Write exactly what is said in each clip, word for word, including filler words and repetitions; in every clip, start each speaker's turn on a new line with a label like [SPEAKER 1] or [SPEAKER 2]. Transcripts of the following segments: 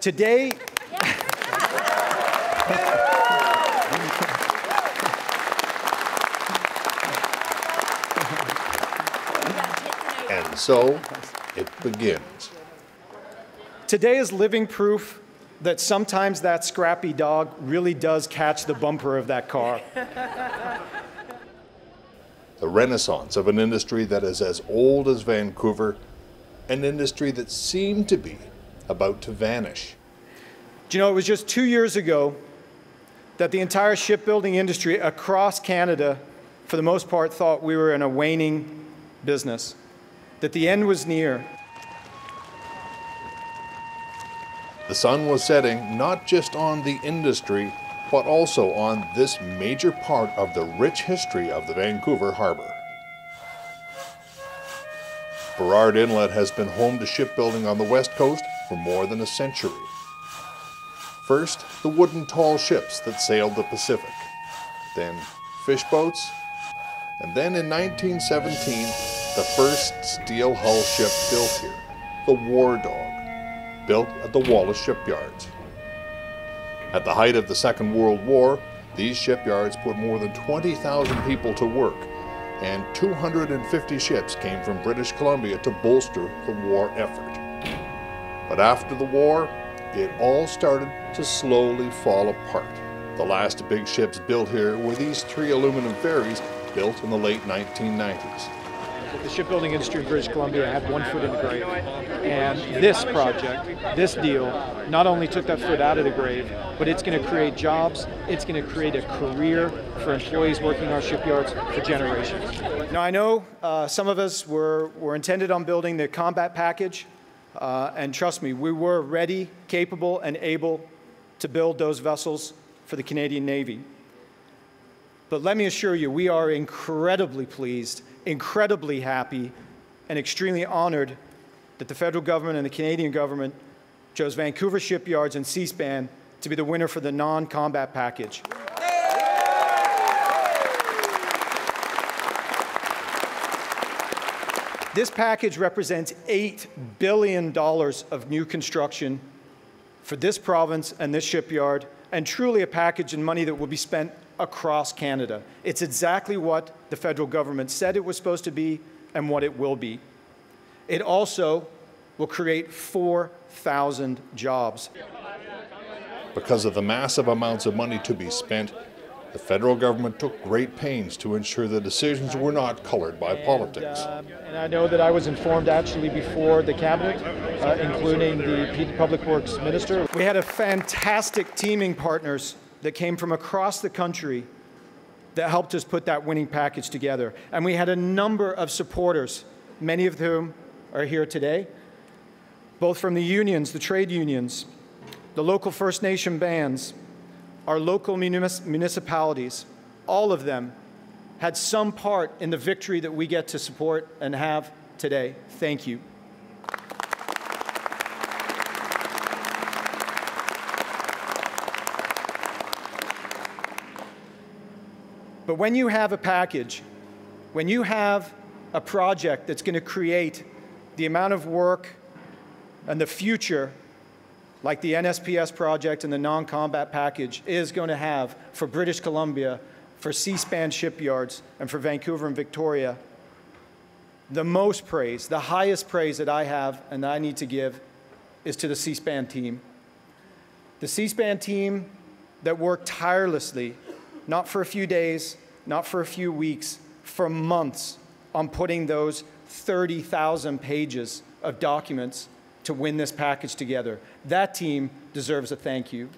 [SPEAKER 1] Today,
[SPEAKER 2] and so it begins.
[SPEAKER 1] Today is living proof that sometimes that scrappy dog really does catch the bumper of that car.
[SPEAKER 2] The renaissance of an industry that is as old as Vancouver, an industry that seemed to be about to vanish.
[SPEAKER 1] Do you know, it was just two years ago that the entire shipbuilding industry across Canada, for the most part, thought we were in a waning business, that the end was near.
[SPEAKER 2] The sun was setting not just on the industry, but also on this major part of the rich history of the Vancouver Harbour. Burrard Inlet has been home to shipbuilding on the West Coast for more than a century. First, the wooden tall ships that sailed the Pacific, then fish boats, and then in nineteen seventeen, the first steel hull ship built here, the War Dog, built at the Wallace shipyards. At the height of the Second World War, these shipyards put more than twenty thousand people to work, and two hundred fifty ships came from British Columbia to bolster the war effort. But after the war, it all started to slowly fall apart. The last big ships built here were these three aluminum ferries built in the late nineteen nineties.
[SPEAKER 1] The shipbuilding industry in British Columbia had one foot in the grave. And this project, this deal, not only took that foot out of the grave, but it's going to create jobs, it's going to create a career for employees working in our shipyards for generations. Now, I know uh, some of us were, were intended on building the combat package, uh, and trust me, we were ready, capable, and able to build those vessels for the Canadian Navy. But let me assure you, we are incredibly pleased, incredibly happy, and extremely honored that the federal government and the Canadian government chose Vancouver Shipyards and Seaspan to be the winner for the non-combat package. This package represents eight billion dollars of new construction for this province and this shipyard, and truly a package and money that will be spent across Canada. It's exactly what the federal government said it was supposed to be and what it will be. It also will create four thousand jobs.
[SPEAKER 2] Because of the massive amounts of money to be spent, the federal government took great pains to ensure the decisions were not colored by
[SPEAKER 1] and,
[SPEAKER 2] politics.
[SPEAKER 1] Uh, and I know that I was informed actually before the cabinet, uh, including the Public Works Minister. We had a fantastic teaming partners that came from across the country that helped us put that winning package together. And we had a number of supporters, many of whom are here today, both from the unions, the trade unions, the local First Nation bands, our local munis municipalities. All of them had some part in the victory that we get to support and have today. Thank you. But when you have a package, when you have a project that's going to create the amount of work and the future like the N S P S project and the non-combat package is going to have for British Columbia, for Seaspan'S shipyards, and for Vancouver and Victoria, the most praise, the highest praise that I have and that I need to give is to the Seaspan team. The Seaspan team that worked tirelessly, not for a few days, not for a few weeks, for months on putting those thirty thousand pages of documents to win this package together. That team deserves a thank you.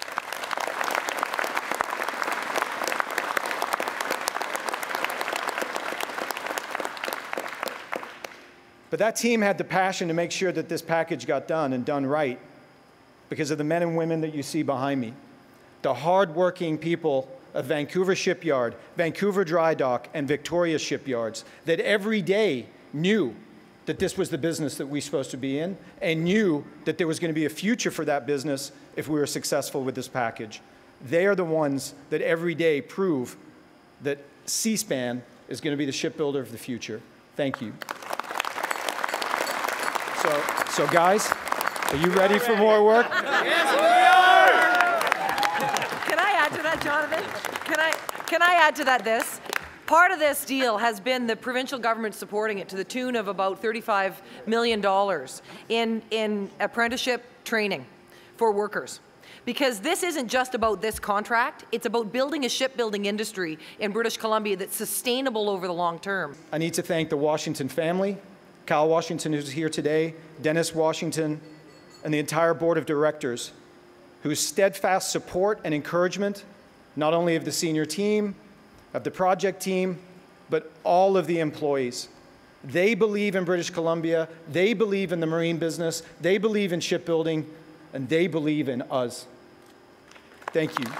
[SPEAKER 1] But that team had the passion to make sure that this package got done and done right because of the men and women that you see behind me. The hardworking people of Vancouver Shipyard, Vancouver Dry Dock, and Victoria Shipyards that every day knew that this was the business that we were supposed to be in and knew that there was going to be a future for that business if we were successful with this package. They are the ones that every day prove that Seaspan is going to be the shipbuilder of the future. Thank you. So, so guys, Are you ready for more work?
[SPEAKER 3] Yes, we are!
[SPEAKER 4] Can I add to that, Jonathan? Can I, can I add to that this? Part of this deal has been the provincial government supporting it to the tune of about thirty-five million dollars in, in apprenticeship training for workers. Because this isn't just about this contract, it's about building a shipbuilding industry in British Columbia that's sustainable over the long term.
[SPEAKER 1] I need to thank the Washington family, Kyle Washington, who's here today, Dennis Washington, and the entire board of directors, whose steadfast support and encouragement, not only of the senior team, of the project team, but all of the employees. They believe in British Columbia, they believe in the marine business, they believe in shipbuilding, and they believe in us. Thank you.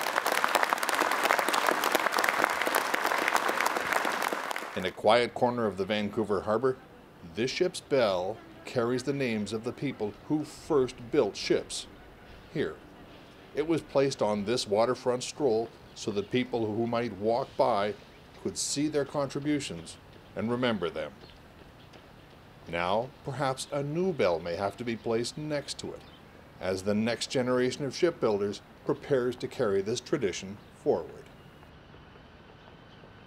[SPEAKER 2] In a quiet corner of the Vancouver Harbor, this ship's bell carries the names of the people who first built ships here. It was placed on this waterfront stroll so that people who might walk by could see their contributions and remember them. Now, perhaps a new bell may have to be placed next to it, as the next generation of shipbuilders prepares to carry this tradition forward.